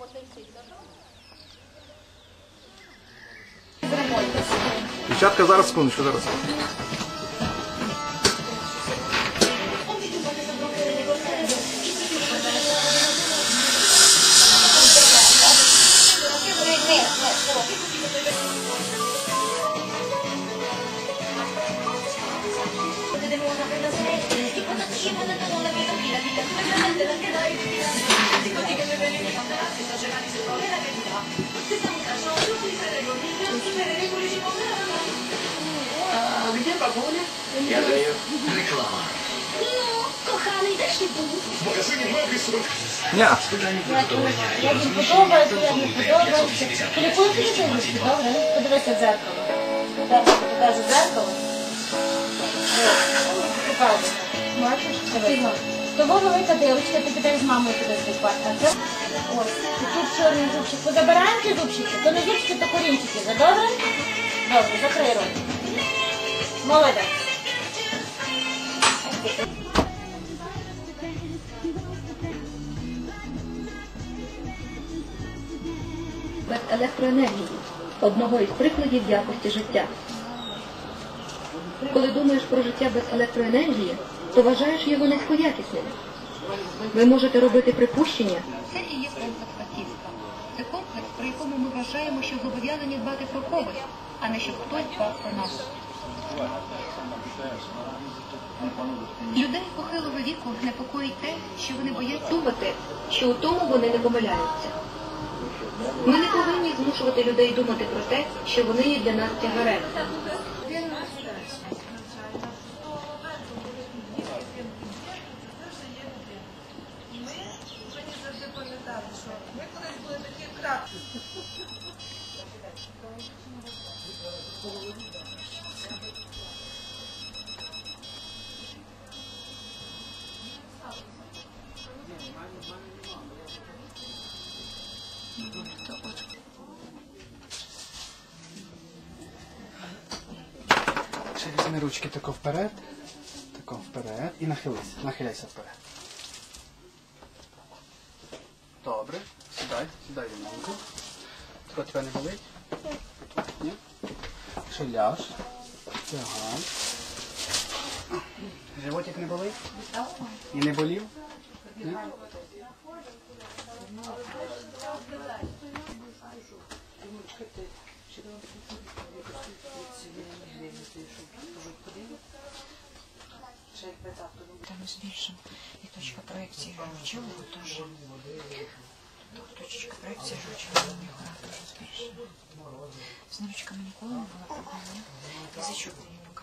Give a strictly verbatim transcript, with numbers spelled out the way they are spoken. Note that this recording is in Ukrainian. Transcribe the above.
Дівчатка, зараз секундочку, зараз. Где погоня? Я за нее. Реклама. Ну, коханий, де ж ти був? В магазині мебель. Ні. Як їм подобається, як не подобається. Телефон телефон, добре? Подивися в дзеркало. Так, покажу дзеркало. Покажу. Бачиш? Дивись. Того велика дівчинка, ти підеш з мамою туди спати. А це ось. І тут чорний зубчик. Позабираємо ці зубчики? То не зубчики, то корінчики. За добре? Добре, закрий рот. Молодець. Без електроенергії – одного із прикладів якості життя. Коли думаєш про життя без електроенергії, то вважаєш його низькоякісним. Ви можете робити припущення. Це і є комплекс батьківства. Це комплекс, при якому ми вважаємо, що зобов'язані дбати про когось, а не щоб хтось дбав про нас. Людей похилого віку непокоїть те, що вони бояться Думати, що у тому вони не помиляються. Ми не повинні змушувати людей думати про те, що вони є для нас тягарем. Ми колись були такі крапки. Ще візьми ручки тако вперед, тако вперед і нахилися, нахиляйся вперед. Добре, сідай, сідай рівненько. Тако тебе не болить? Ні? Ще ляж, лягай. Животик не болить? І не болів? Ні? Там збільшимо і точка проекції жовчового теж. Точечка проекції жовчового міхора теж збільшимо. З нирочками ніколи не була проблема. Язичок мені